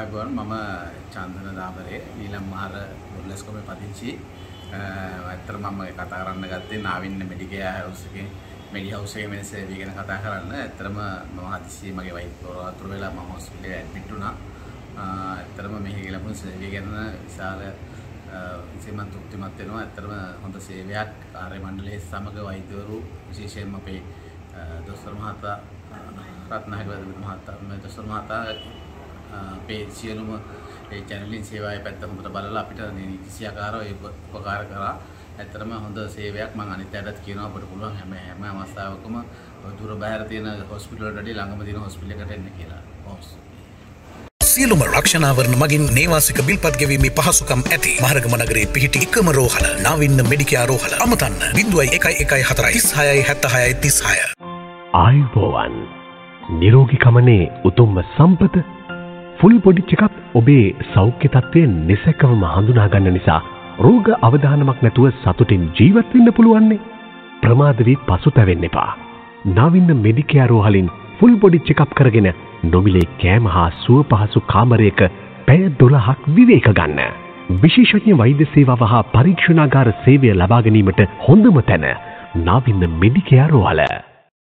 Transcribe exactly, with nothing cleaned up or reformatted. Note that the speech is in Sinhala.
ආයුබෝවන් මම චන්දන දාබරේ ඊළම් මහර මුල්ලස්කොමේ පදිංචි ඇත්තටම මම කතා කරන්න ගත්තේ නාවින්න මෙඩිකෙයාර් හවුස් එකේ මෙඩි හවුස් එකේ මිනිස් සේවය ගැන කතා කරන්න. ඇත්තටම මම හදිස්සියේ මගේ වෛද්‍යවරු අතුරු වෙලා මම හොස්පිටලේ ඇඩ්මිට් වුණා. ඇත්තටම මෙහි ලැබුණු සේවය ගැන විශාල විශේෂම තෘප්තිමත් වෙනවා. ඇත්තටම හොඳ සේවයක් කාර්ය මණ්ඩලයේ සමග වෛද්‍යවරු විශේෂයෙන්ම අපේ දොස්තර මහතා රත්නායක මහතා මේ දොස්තර මහතා අපේ සියලුම ඒ චැනලින් සේවාවේ පැත්ත හොඳට බලලා අපිට නිසියාකාරව ඒක උපකාර කරා. ඇත්තටම හොඳ සේවයක් මම අනිත් අයටත් කියනවා අපිට පුළුවන් හැම හැම අවස්ථාවකම දුර බැහැර තියෙන හොස්පිටල් වලට වඩා ළඟම තියෙන හොස්පිටල් එකට එන්න කියලා. සියලුම රක්ෂණාවරණ මගින් නේවාසික බිල්පත් ගෙවීමේ පහසුකම් ඇති මහරගම නගරයේ පිහිටි එකම රෝහල නාවින්න මෙඩිකෙයාර් රෝහල. අමතන්න zero one one one four three six seven seven six six. ආයුබෝවන් නිරෝගීකමනේ උතුම්ම සම්පත. ෆුල් බොඩි චෙකප් ඔබේ සෞඛ්‍ය තත්ත්වය නිසැකවම හඳුනා ගන්න නිසා රෝග අවදානමක් නැතුව සතුටින් ජීවත් වෙන්න පුළුවන්නේ. ප්‍රමාද වී පසුතැවෙන්න එපා. නාවින්න මෙඩිකෙයාර් රෝහලින් ෆුල් බොඩි චෙකප් කරගෙන නොමිලේ කෑම හා සුව පහසු කාමරයක පැය දොළහක් විවේක ගන්න. විශේෂඥ වෛද්‍ය සේවාව හා පරීක්ෂණාගාර සේවය ලබා ගැනීමට හොඳම තැන නාවින්න මෙඩිකෙයාර් රෝහල.